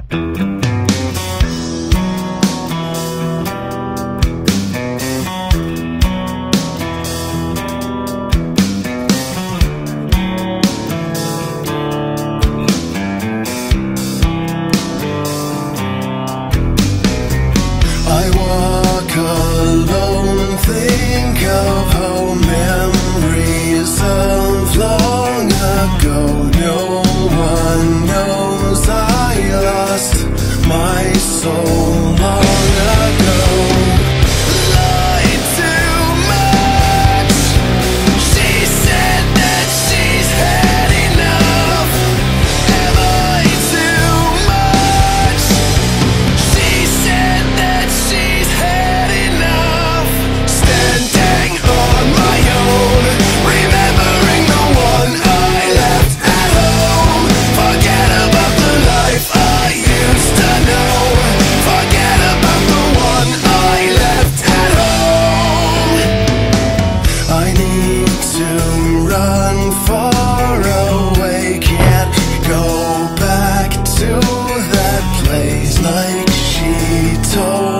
Alone, think of how memories of long ago. No one knows I lost my soul long ago. Lied too much. She said that she's had enough. Am I too much? She said that she's had enough. Standing on my own, remembering the one I left at home. Forget about the life I used to know. Forget about the one I left at home. I need to run far away. Can't go back to that place like she told